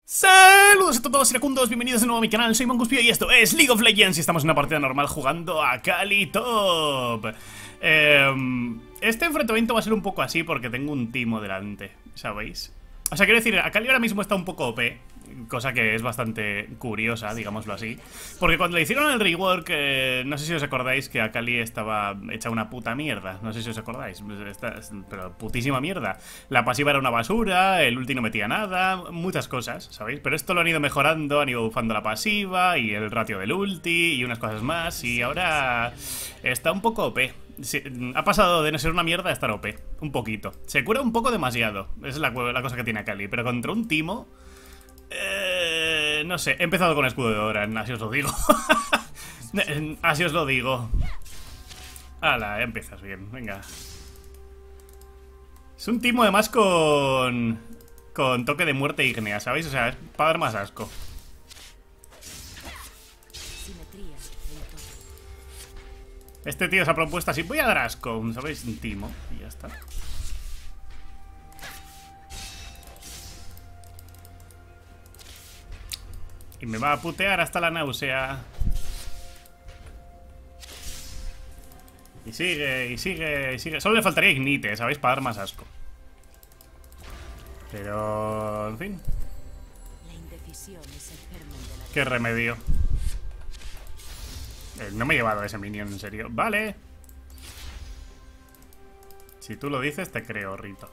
Saludos a todos iracundos, bienvenidos de nuevo a mi canal, soy Monguspio y esto es League of Legends y estamos en una partida normal jugando a Akali Top. Este enfrentamiento va a ser un poco así porque tengo un timo delante, ¿sabéis? O sea, quiero decir, Akali ahora mismo está un poco OP, cosa que es bastante curiosa, digámoslo así. Porque cuando le hicieron el rework, no sé si os acordáis que Akali estaba hecha una puta mierda. No sé si os acordáis, pero putísima mierda. La pasiva era una basura, el ulti no metía nada, muchas cosas, ¿sabéis? Pero esto lo han ido mejorando, han ido bufando la pasiva y el ratio del ulti y unas cosas más. Y ahora está un poco OP. Sí, ha pasado de no ser una mierda a estar OP, un poquito. Se cura un poco demasiado, es la cosa que tiene Akali. Pero contra un timo... no sé, he empezado con escudo de Doran, así os lo digo. Así os lo digo. Hala, empiezas bien, venga. Es un timo además con toque de muerte ígnea, ¿sabéis? O sea, es para dar más asco. Este tío se ha propuesto así, voy a dar asco, ¿sabéis? Un timo, y ya está. Y me va a putear hasta la náusea. Y sigue, y sigue, y sigue. Solo le faltaría Ignite, ¿sabéis? Para dar más asco. Pero... en fin. ¿Qué remedio? No me he llevado a ese minion, en serio. Vale. Si tú lo dices, te creo, Rito.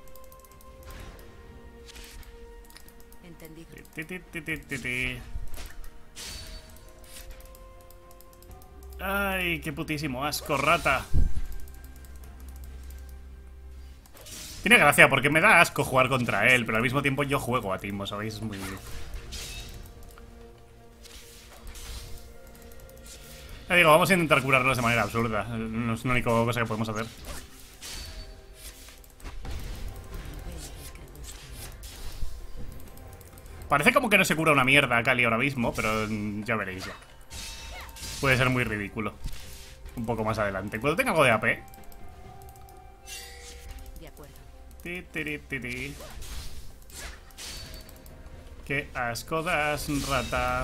Entendido. Ay, qué putísimo asco, rata. Tiene gracia porque me da asco jugar contra él, pero al mismo tiempo yo juego a Timo, ¿sabéis? Es muy... Ya digo, vamos a intentar curarlos de manera absurda. No es la única cosa que podemos hacer. Parece como que no se cura una mierda Akali ahora mismo, pero ya veréis ya. Puede ser muy ridículo. Un poco más adelante. Cuando tenga algo de AP. De acuerdo. Qué asco das, rata.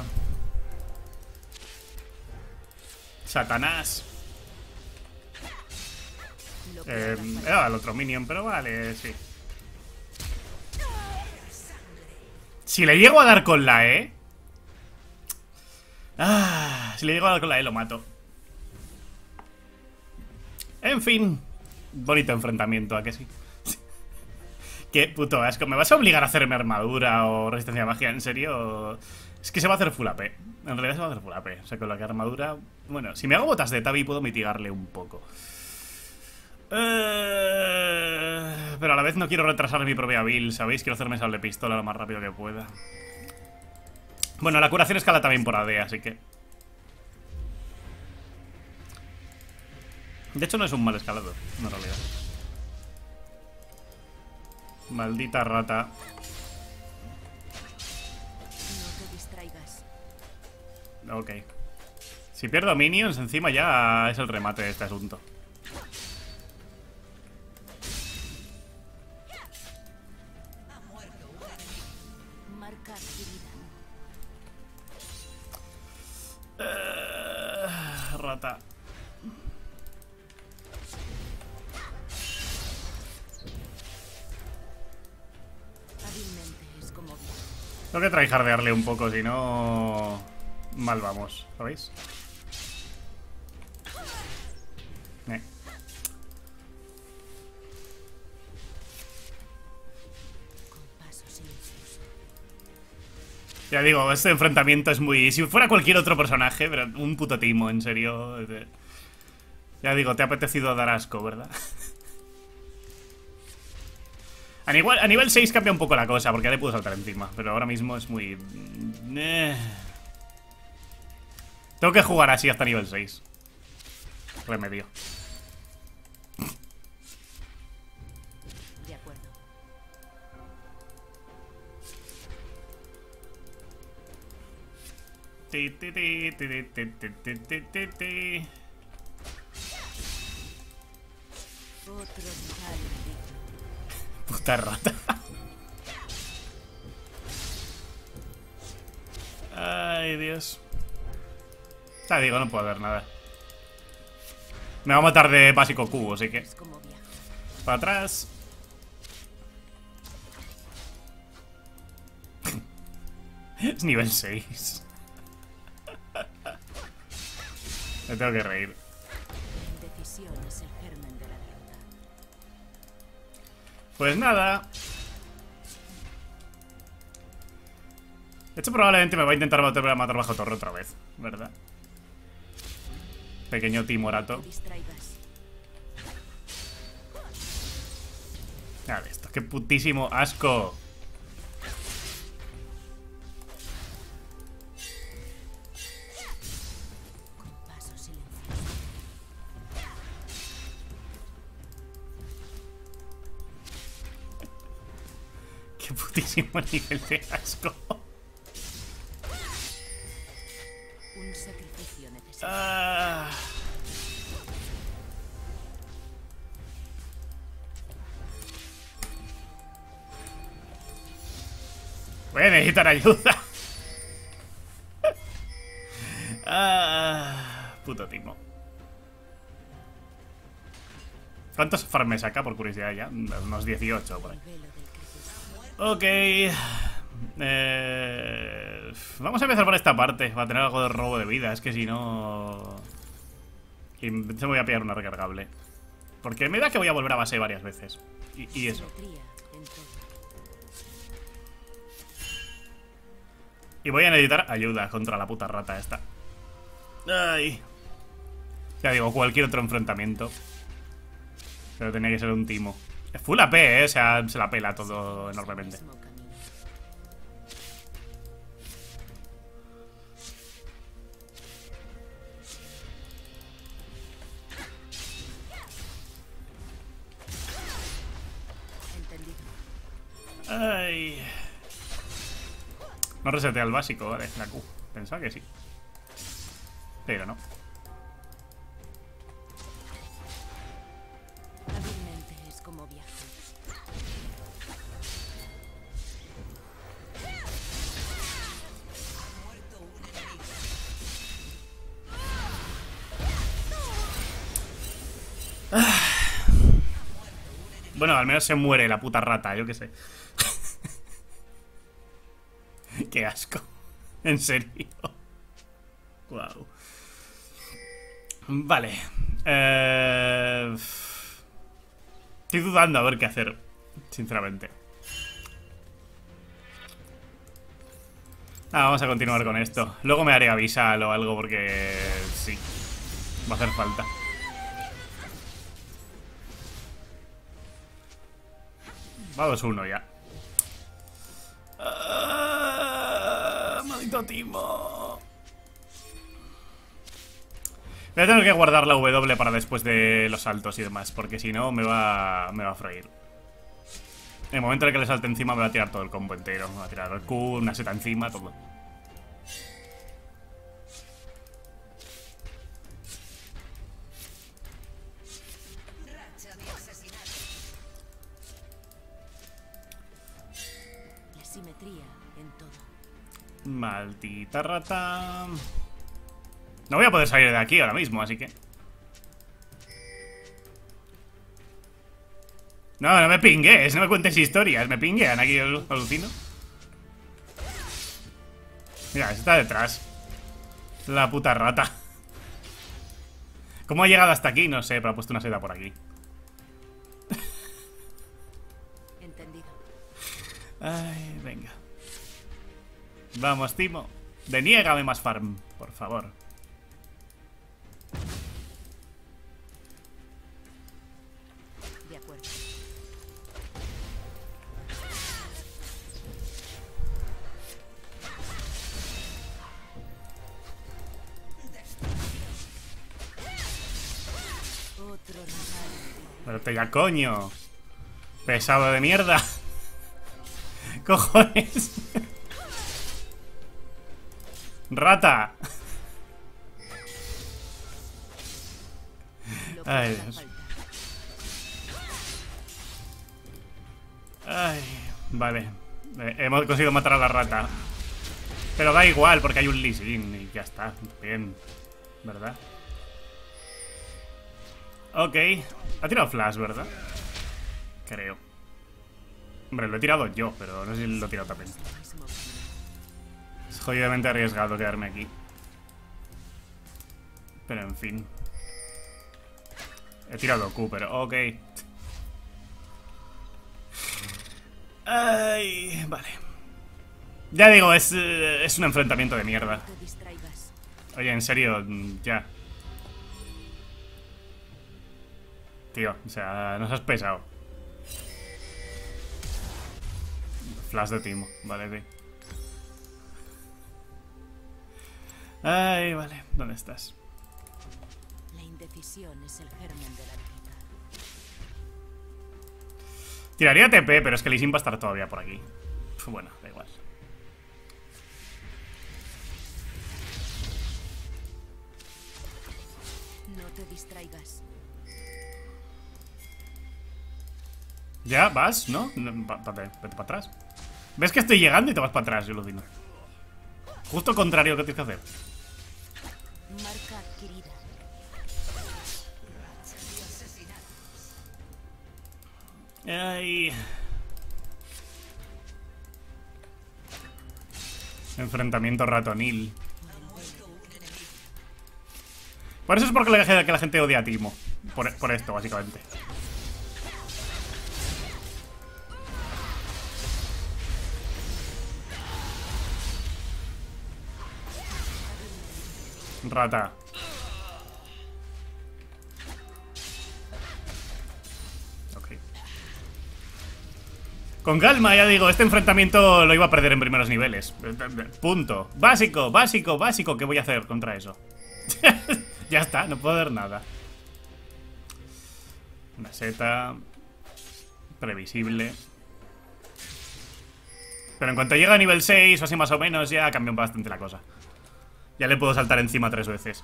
Satanás. Era el otro minion, pero vale, sí. Si le llego a dar con la E. Si le llego a dar con la E lo mato. En fin. Bonito enfrentamiento, ¿a que sí? Qué puto asco. ¿Me vas a obligar a hacerme armadura o resistencia a magia? ¿En serio? Es que se va a hacer full AP. En realidad se va a hacer full AP. O sea, con la que armadura... Bueno, si me hago botas de Tabi puedo mitigarle un poco. Pero a la vez no quiero retrasar mi propia build, ¿sabéis? Quiero hacerme sable pistola lo más rápido que pueda. Bueno, la curación escala también por AD, así que... De hecho no es un mal escalador, en realidad. Maldita rata. No te distraigas. Ok. Si pierdo minions, encima ya es el remate de este asunto. Marca adquirida. Rata. Hábilmente es como bien. Tengo que tryhardearle un poco, si no... mal vamos, ¿sabéis? Con paso silencioso. Ya digo, este enfrentamiento es muy... Si fuera cualquier otro personaje, pero un puto timo, en serio. Ya digo, te ha apetecido dar asco, ¿verdad? A nivel 6 cambia un poco la cosa, porque ya le puedo saltar encima. Pero ahora mismo es muy... Tengo que jugar así hasta nivel 6. Remedio. De acuerdo. Otro regalo. Puta rata. Ay, Dios. Ya digo, no puedo ver nada. Me va a matar de básico cubo, así que... Es como viajar. Para atrás. Es nivel 6. Me tengo que reír. La indecisión es el germen de la derrota. Pues nada. De hecho, probablemente me va a intentar matar bajo torre otra vez, ¿verdad? Pequeño timorato. No te distraigas. Mira esto, qué putísimo asco. Con pasos silenciosos. Qué putísimo nivel de asco. Un sacrificio necesario. Ah. Voy a necesitar ayuda. Puto timo. ¿Cuántos farmes saca por curiosidad ya? Unos 18 por ahí. El velo del crepúsculo. Ok. Vamos a empezar por esta parte. Va a tener algo de robo de vida. Es que si no... Y se me voy a pillar una recargable. Porque me da que voy a volver a base varias veces. Y eso. Simetría en todo. Y voy a necesitar ayuda contra la puta rata esta. Ay. Ya digo, cualquier otro enfrentamiento. Pero tenía que ser un timo. Full AP, o sea, se la pela todo enormemente. Mismo camino. Entendido. Ay. No resetea el básico, vale, la Q. Pensaba que sí. Pero no. Hábilmente es como viajar. Bueno, al menos se muere la puta rata, yo qué sé. Qué asco. En serio. Wow. Vale. Estoy dudando a ver qué hacer, sinceramente. Vamos a continuar con esto. Luego me haré avisar o algo porque... sí. Va a hacer falta. Va 2-1 ya. Maldito timo. Voy a tener que guardar la W para después de los saltos y demás, porque si no me va a freír. En el momento en el que le salte encima me va a tirar todo el combo entero. Me va a tirar el Q, una seta encima, todo. La simetría en todo. Maldita rata. No voy a poder salir de aquí ahora mismo, así que... No, no me pingues, no me cuentes historias. Me pinguean aquí, alucino. Mira, está detrás. La puta rata. ¿Cómo ha llegado hasta aquí? No sé, pero ha puesto una seda por aquí. Entendido. Ay, venga. Vamos, Timo. Deniégame más farm, por favor. De acuerdo. Otro rival. Pero ya, coño. Pesado de mierda. Cojones. Rata. Lo que Ay, haga Dios. falta. Ay, vale. Hemos conseguido matar a la rata. Pero da igual, porque hay un Lee Sin y ya está. Bien, ¿verdad? Ok. Ha tirado flash, ¿verdad? Creo. Hombre, lo he tirado yo, pero no sé si lo he tirado también. Es jodidamente arriesgado quedarme aquí. Pero en fin. He tirado Q, pero ok. Ay, vale. Ya digo, es un enfrentamiento de mierda. Oye, en serio, ya. Tío, o sea, nos has pesado. Flash de Timo, vale, tío. Ay, vale, ¿dónde estás? La indecisión es el germen de la derrota. Tiraría TP, pero es que Lee Sin va a estar todavía por aquí. Bueno, da igual. No te distraigas. ¿Ya? ¿Vas? ¿No? Vete para atrás. ¿Ves que estoy llegando y te vas para atrás? Yo lo digo. Justo contrario a lo que tienes que hacer. Marca adquirida. Ay. Enfrentamiento ratonil. Por eso es porque que la gente odia a Timo. Por esto, básicamente. Rata. Ok. Con calma, ya digo, este enfrentamiento lo iba a perder en primeros niveles. Punto. Básico, básico, básico. ¿Qué voy a hacer contra eso? Ya está, no puedo hacer nada. Una seta. Previsible. Pero en cuanto llega a nivel 6 o así más o menos, ya cambió bastante la cosa. Ya le puedo saltar encima 3 veces.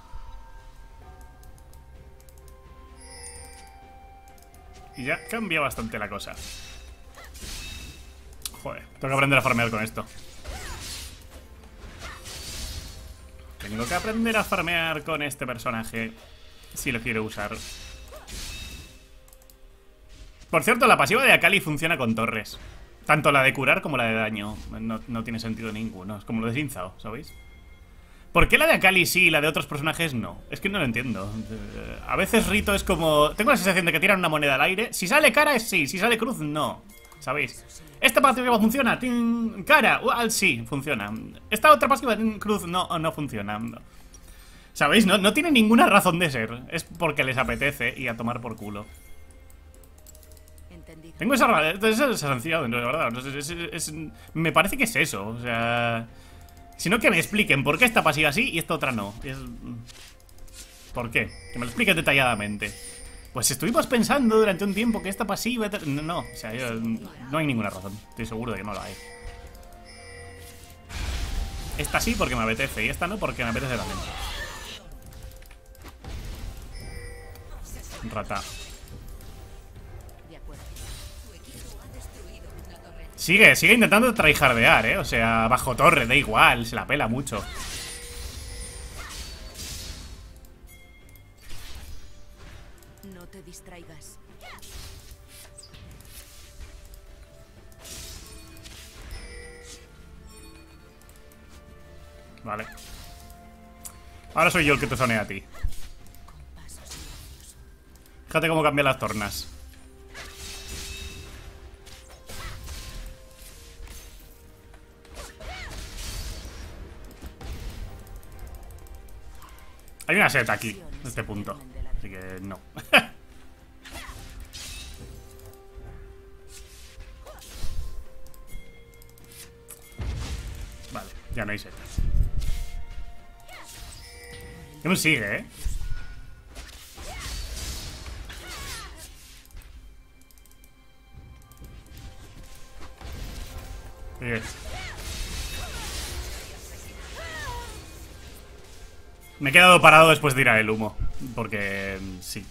Y ya cambia bastante la cosa. Joder, tengo que aprender a farmear con esto. Tengo que aprender a farmear con este personaje si lo quiero usar. Por cierto, la pasiva de Akali funciona con torres. Tanto la de curar como la de daño. No tiene sentido ninguno. Es como lo de Xin Zhao, ¿sabéis? ¿Por qué la de Akali sí y la de otros personajes no? Es que no lo entiendo. A veces Rito es como... Tengo la sensación de que tiran una moneda al aire. Si sale cara es sí, si sale cruz no. ¿Sabéis? Esta pasiva funciona. Cara, sí, funciona. Esta otra pasiva, cruz, no funciona. ¿Sabéis? No tiene ninguna razón de ser. Es porque les apetece y a tomar por culo. Entendido. Tengo esa sensación, de verdad. Me parece que es eso. O sea... Sino que me expliquen por qué esta pasiva sí y esta otra no. ¿Por qué? Que me lo expliquen detalladamente. Pues estuvimos pensando durante un tiempo que esta pasiva... No, o sea, no hay ninguna razón. Estoy seguro de que no la hay. Esta sí porque me apetece y esta no porque me apetece también. Rata. De acuerdo. Sigue intentando tryhardear, o sea, bajo torre, da igual, se la pela mucho. No te distraigas. Vale. Ahora soy yo el que te zonea a ti. Pasos silenciosos. Fíjate cómo cambian las tornas. Hay una seta aquí, en este punto. Así que no. Vale, ya no hay setas. Que me sigue, Sigue. Me he quedado parado después de ir al humo. Porque sí.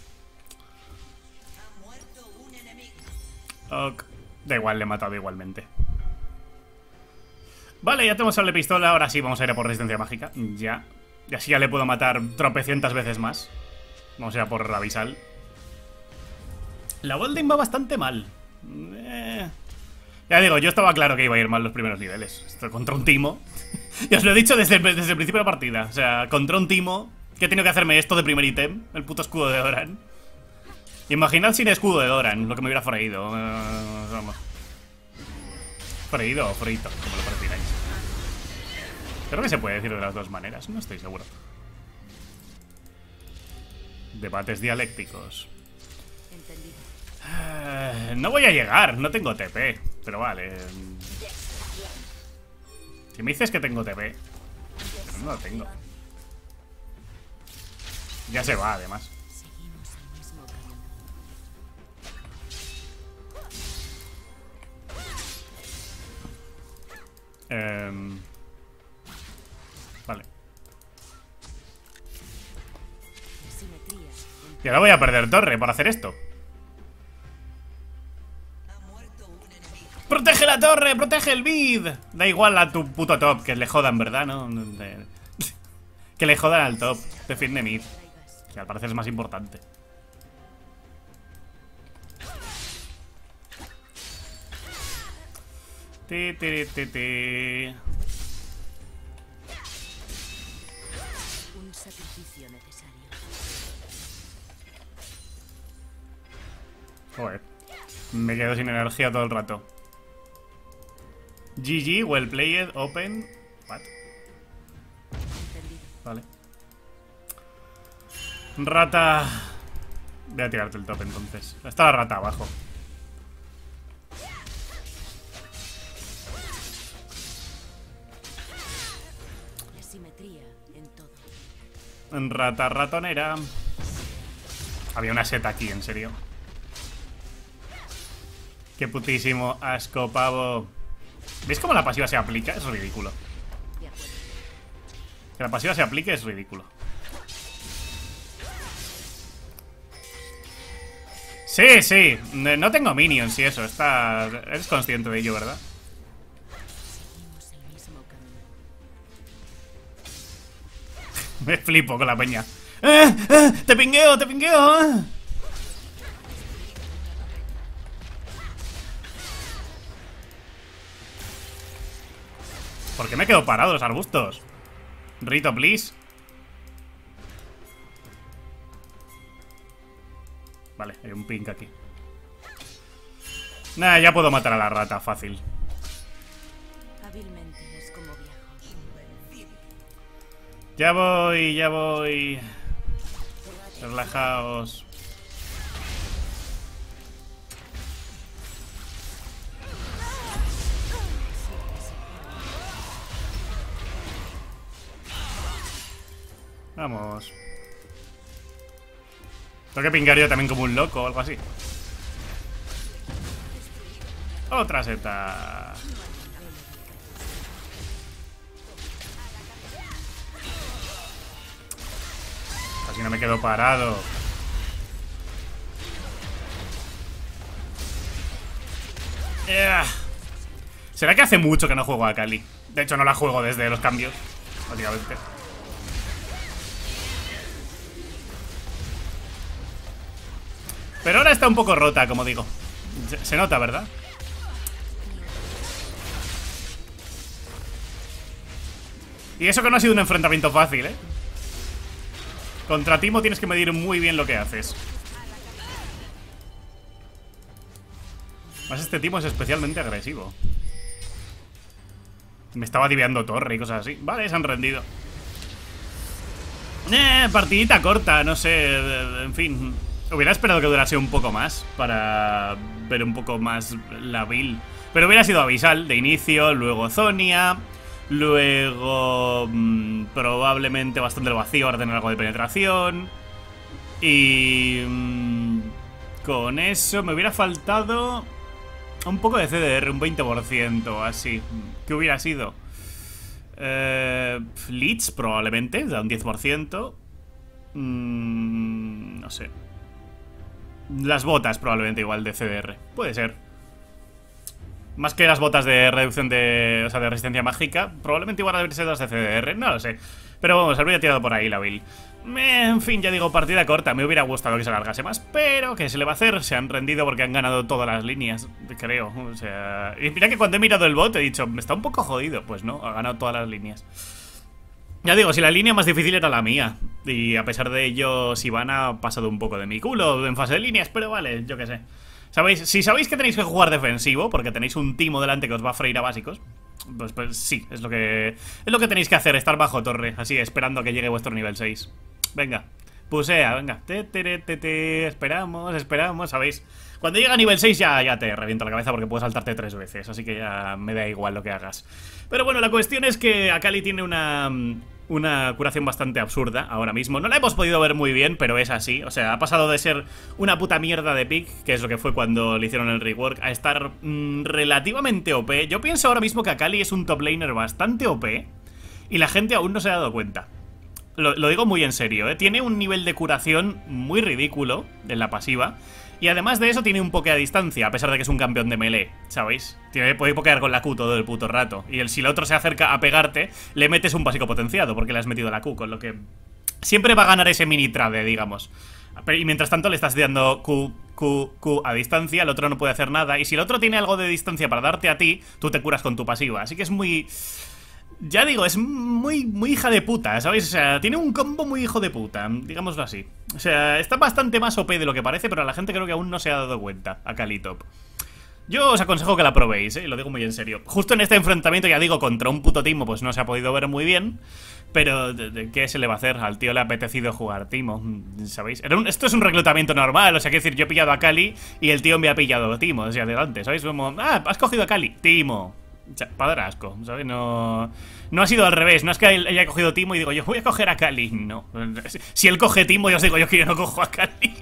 Ok. Da igual, le he matado igualmente. Vale, ya tenemos sable pistola. Ahora sí, vamos a ir a por resistencia mágica. Ya. Y así ya le puedo matar tropecientas veces más. Vamos a ir a por Avisal. La Bolden va bastante mal. Ya digo, yo estaba claro que iba a ir mal los primeros niveles. Esto contra un timo. Ya os lo he dicho desde el principio de la partida. O sea, contra un timo que he tenido que hacerme esto de primer ítem. El puto escudo de Doran. Imaginad sin escudo de Doran, lo que me hubiera freído. Vamos. Freído o frito, como lo prefiráis. Creo que se puede decir de las dos maneras, no estoy seguro. Debates dialécticos. No voy a llegar, no tengo TP. Pero vale. Si me dices que tengo TP, pero no lo tengo. Ya se va, además. Vale. Y ahora voy a perder torre por hacer esto. ¡Protege la torre! ¡Protege el mid! Da igual a tu puto top, que le jodan, ¿verdad? ¿No? Que le jodan al top. Defiende mid, que al parecer es más importante. Un sacrificio necesario. Joder. Me quedo sin energía todo el rato. GG, well played, open. What? Vale. Rata. Voy a tirarte el top entonces. Está la rata abajo. La simetría en todo. Rata ratonera. Había una seta aquí, en serio. Qué putísimo asco, pavo. ¿Veis cómo la pasiva se aplica? Es ridículo. Que la pasiva se aplique es ridículo. Sí, sí. No tengo minions y eso. Eres consciente de ello, ¿verdad? Seguimos el mismo camino. Me flipo con la peña. ¡Te pingueo! ¡Te pingueo! ¿Por qué me quedo parado los arbustos? Rito, please. Vale, hay un pink aquí. Nah, ya puedo matar a la rata, fácil. Hábilmente es como viajo. Ya voy, ya voy. Relajaos. Vamos. Tengo que pingar yo también como un loco o algo así. Otra seta. Así no me quedo parado. ¿Será que hace mucho que no juego a Kali? De hecho no la juego desde los cambios, básicamente. Pero ahora está un poco rota, como digo. Se nota, ¿verdad? Y eso que no ha sido un enfrentamiento fácil, ¿eh? Contra Timo tienes que medir muy bien lo que haces. Más este Timo es especialmente agresivo. Me estaba diveando torre y cosas así. Vale, se han rendido. Partidita corta, no sé. En fin. Hubiera esperado que durase un poco más para ver un poco más la build. Pero hubiera sido Avisal de inicio, luego Zonia, luego probablemente bastante el vacío para tener algo de penetración. Y con eso me hubiera faltado un poco de CDR, un 20%, así. ¿Qué hubiera sido? Leech probablemente, da un 10%. No sé. Las botas probablemente igual de CDR. Puede ser. Más que las botas de reducción de... O sea, de resistencia mágica. Probablemente igual debería ser las de CDR, no lo sé. Pero vamos, habría tirado por ahí la build. En fin, ya digo, partida corta. Me hubiera gustado que se alargase más, pero ¿qué se le va a hacer? Se han rendido porque han ganado todas las líneas, creo. O sea... Y mira que cuando he mirado el bot he dicho, me está un poco jodido. Pues no, ha ganado todas las líneas. Ya digo, si la línea más difícil era la mía. Y a pesar de ello, Sivana ha pasado un poco de mi culo en fase de líneas, pero vale, yo qué sé. ¿Sabéis? Si sabéis que tenéis que jugar defensivo, porque tenéis un timo delante que os va a freír a básicos, pues sí, es lo que tenéis que hacer, estar bajo torre, así, esperando a que llegue vuestro nivel 6. Venga, pusea, venga. Esperamos, ¿sabéis? Cuando llega a nivel 6 ya te reviento la cabeza porque puedo saltarte 3 veces, así que ya me da igual lo que hagas. Pero bueno, la cuestión es que Akali tiene una curación bastante absurda ahora mismo. No la hemos podido ver muy bien, pero es así. O sea, ha pasado de ser una puta mierda de pick, que es lo que fue cuando le hicieron el rework, a estar relativamente OP. Yo pienso ahora mismo que Akali es un top laner bastante OP y la gente aún no se ha dado cuenta. Lo digo muy en serio, ¿eh? Tiene un nivel de curación muy ridículo en la pasiva. Y además de eso tiene un poke a distancia, a pesar de que es un campeón de melee, ¿sabéis? Puede pokear con la Q todo el puto rato. Y si el otro se acerca a pegarte, le metes un básico potenciado, porque le has metido la Q, con lo que siempre va a ganar ese mini trade, digamos. Y mientras tanto le estás dando Q a distancia, el otro no puede hacer nada. Y si el otro tiene algo de distancia para darte a ti, tú te curas con tu pasiva. Así que es muy... Ya digo, es muy hija de puta, ¿sabéis? O sea, tiene un combo muy hijo de puta, digámoslo así. O sea, está bastante más OP de lo que parece, pero la gente creo que aún no se ha dado cuenta, Akali top. Yo os aconsejo que la probéis, lo digo muy en serio. Justo en este enfrentamiento, ya digo, contra un puto Timo, pues no se ha podido ver muy bien. Pero, ¿qué se le va a hacer? Al tío le ha apetecido jugar Timo, ¿sabéis? Esto es un reclutamiento normal, o sea, quiero decir, yo he pillado a Akali y el tío me ha pillado a Timo desde adelante, ¿sabéis? Como, has cogido a Akali, Timo. Para dar asco, ¿sabes? No ha sido al revés, no es que él haya cogido Timo y digo yo voy a coger a Akali, no. Si él coge Timo yo os digo yo que yo no cojo a Akali.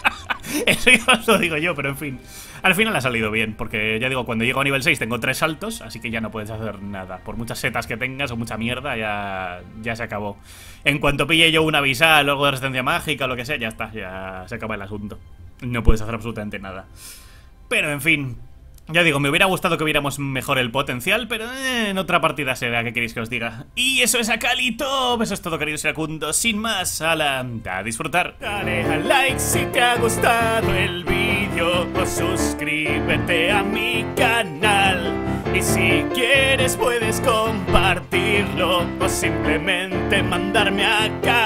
Eso ya os lo digo yo, pero en fin. Al final ha salido bien, porque ya digo, cuando llego a nivel 6 tengo 3 saltos, así que ya no puedes hacer nada. Por muchas setas que tengas o mucha mierda, ya se acabó. En cuanto pille yo una visal o algo de resistencia mágica o lo que sea, ya está, ya se acaba el asunto. No puedes hacer absolutamente nada. Pero en fin... Ya digo, me hubiera gustado que viéramos mejor el potencial, pero en otra partida será, ¿qué queréis que os diga? Y eso es Akali top, eso es todo, queridos iracundos. Sin más, a disfrutar. Dale al like si te ha gustado el vídeo o suscríbete a mi canal. Y si quieres puedes compartirlo o simplemente mandarme acá